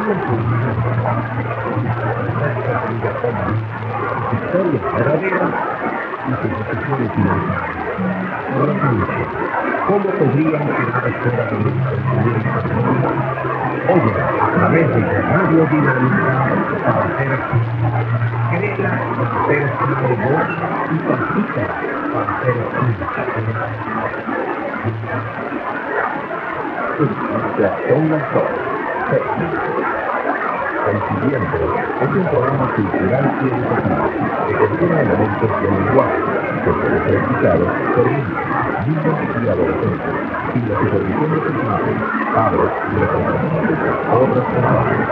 Historias verdaderas y suposiciones inventadas. ¿Cómo podrían quedar fuera de nuestro entendimiento? Oye, a través de la radio dinámica para hacer créela para hacer algo y practica para hacer son las dos. El siguiente es un programa cultural y educativo que contiene elementos del lenguaje que puede ser escuchado por niños y adolescentes sin la supervisión de sus padres, representantes o responsables.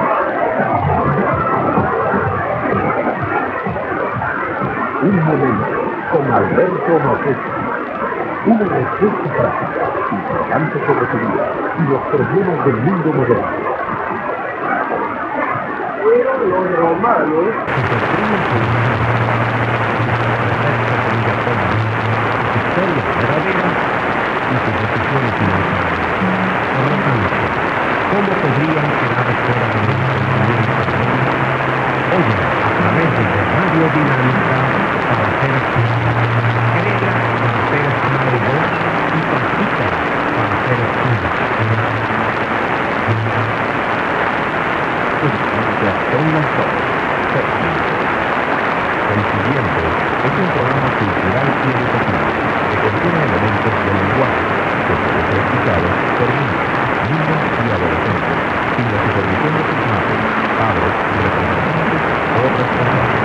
Un momento con Alberto Motesi. Una respuesta práctica, importante sobre tu vida y los problemas del mundo moderno. Fueron los romanos Historias verdaderas y suposiciones inventadas. Por lo tanto, ¿cómo podrían quedar fuera de nuestro entendimiento? Oye, a través de la radio dinámica para hacer créela para hacer algo y practica para hacer son las dos. El siguiente es un programa cultural y educativo que contiene elementos del lenguaje que puede ser escuchado por niños y adolescentes sin la supervisión de sus padres, representantes o responsables.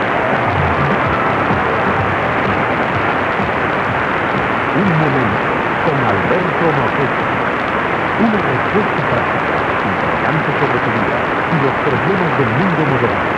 Un momento con Alberto Motesi. Una respuesta práctica, importante sobre tu vida y los problemas del mundo moderno.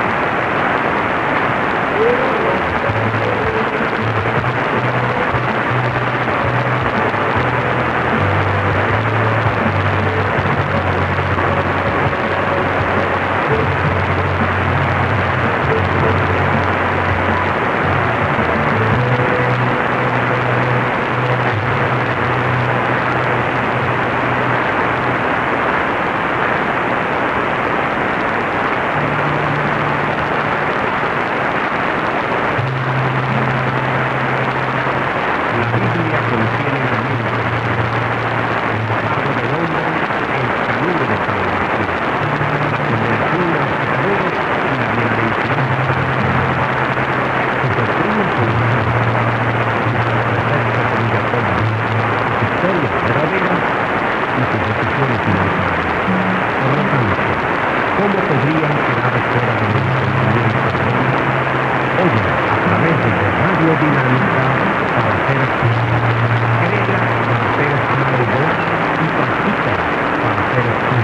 ¿Cómo podrían quedar fuera de nuestro entendimiento? Oye, a través de la radio dinámica para hacer créela para hacer algo y practica para hacer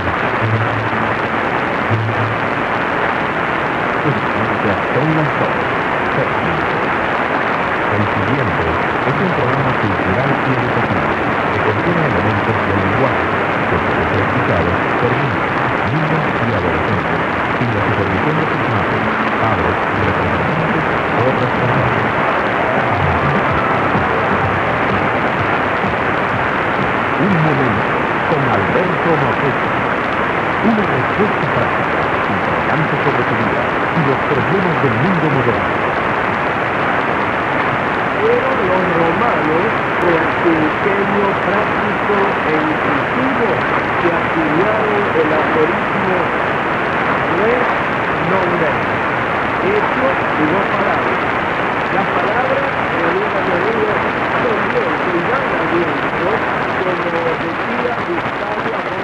son las dos. El siguiente es un programa cultural y educativo que contiene elementos del lenguaje que puede ser escuchado por niños y adolescentes sin la supervisión de sus padres, representantes o responsables. Un momento con Alberto Motesi. Una respuesta práctica, importante sobre tu vida y los problemas del mundo moderno. fueron los romanos con su ingenio práctico e intuitivo que acuñaron el aforismo res non est, hecho y no palabras. Las palabras en una medida son bien, y van a bien, como decía Gustavo